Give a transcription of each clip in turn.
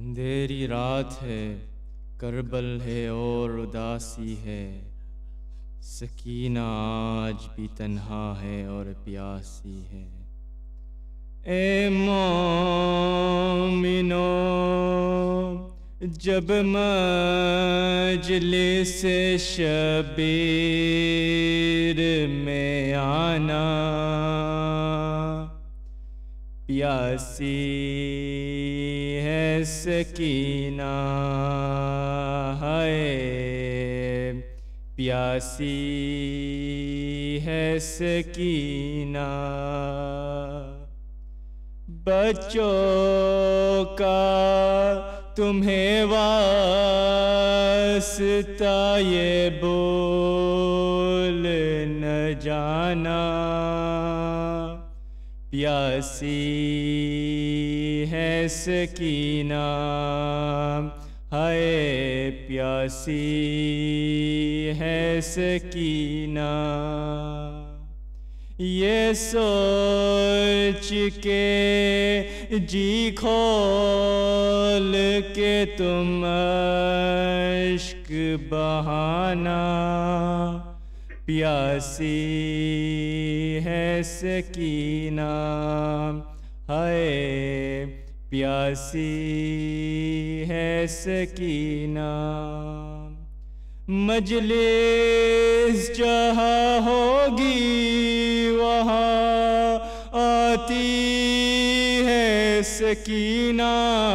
اندھیری رات ہے، کربل ہے اور اداسی ہے، سکینہ آج بھی تنہا ہے اور پیاسی ہے۔ اے مومنو، جب مجلس شبیر میں آنا، پیاسی ہے سکینہ، ہے پیاسی ہے سکینہ۔ بچوں کا تمہیں واسطہ یہ بول نہ جانا، پیاسی ہے سکینہ، ہے پیاسی ہے سکینہ۔ یہ سوچ کے جی کھول کے تم اشک بہانا، پیاسی ہے سکینہ، ہے پیاسی ہے سکینہ۔ مجلس جہاں ہوگی وہاں آتی ہے سکینہ،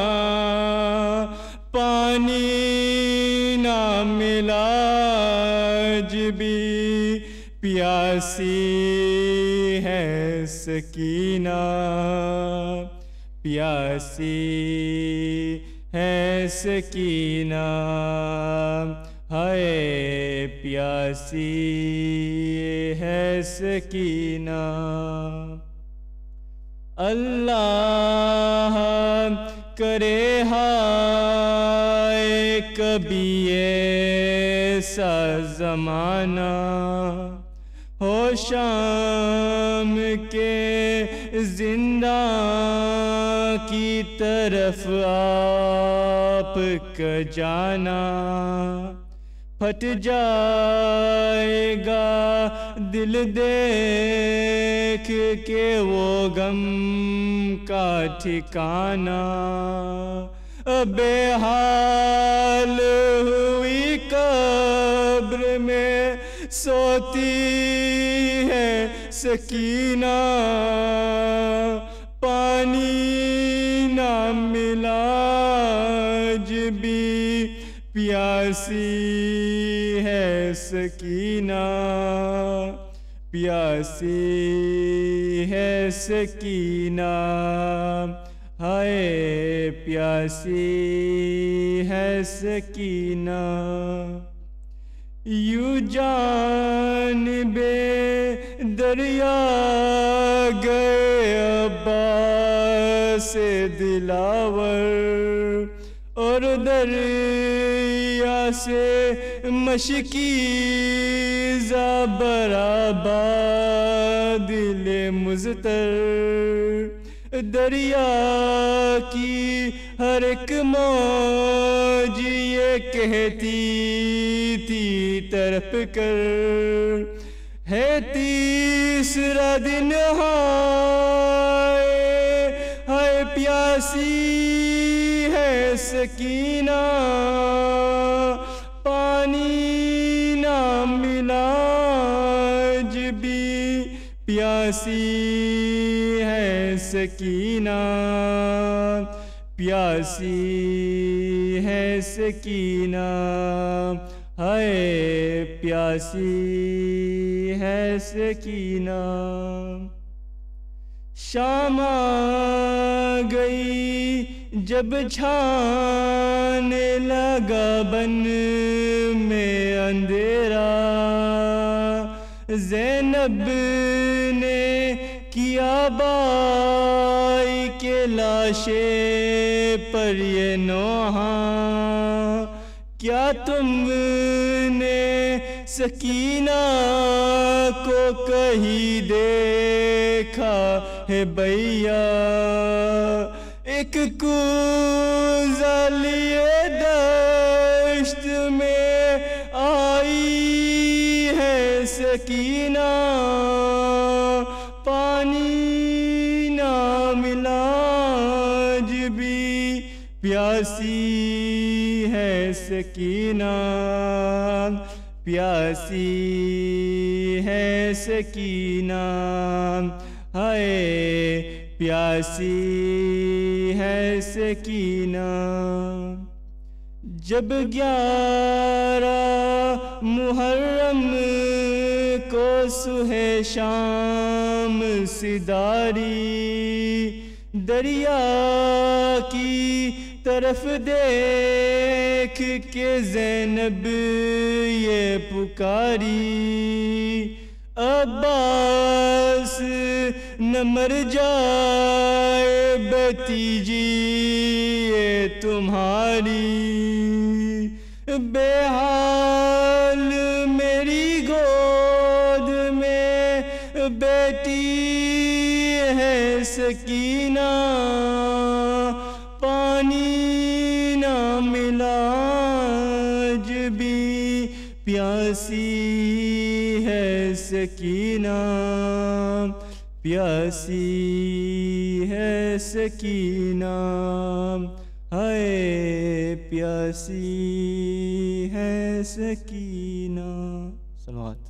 پانی نہ ملا آج بھی پیاسی ہے سکینہ، پیاسی ہے سکینہ، ہے پیاسی ہے سکینہ۔ اللہ کرے ہائے کبھی ایسا زمانہ ہو، شام کے زنداں کی طرف آپ کا جانا، پھٹ جائے گا دل دیکھ کے وہ غم کا ٹھکانہ، بے حال ہوئی قبر میں سوتی ہے سکینہ، پانی نہ ملا آج بھی پیاسی ہے سکینہ، پیاسی ہے سکینہ، ہے پیاسی ہے سکینہ۔ یوں جانب دریا گئے عباس دلاور، اور دریا سے مشکیزہ برآباد دل مضطر، دریا کی ہر ایک موج یہ کہتی تھی تڑپ کر، ہے تیسرا دن ہے پیاسی ہے سکینہ، پانی نہ ملا آج بھی پیاسی ہے سکینہ، پیاسی ہے سکینہ، ہے پیاسی ہے سکینہ۔ شام آ گئی جب چھانے لگا بن میں اندھیرا، زینب نے کیا بائی کے لاشے پر یہ نوحہ، کیا تم نے سکینہ کو کہیں دیکھا ہے بھیا؟ ایک کوزہ لیے دشت میں آئی ہے سکینہ، پانی نہ ملا آج بھی پیاسی ہے سکینہ، پیاسی ہے سکینہ، ہائے پیاسی ہے سکینہ۔ جب 11 محرم کو صبح شام سداری دریا کی طرف دیکھ کے زینب یہ پکاری، عباس نہ مر جائے بھتیجی یہ تمہاری، بے حال میری گود میں بیٹی ہے سکینہ، پانی نہ ملا آج بھی پیاسی ہے سکینہ، پیاسی ہے سکینہ، ہائے پیاسی ہے سکینہ۔ صلوات۔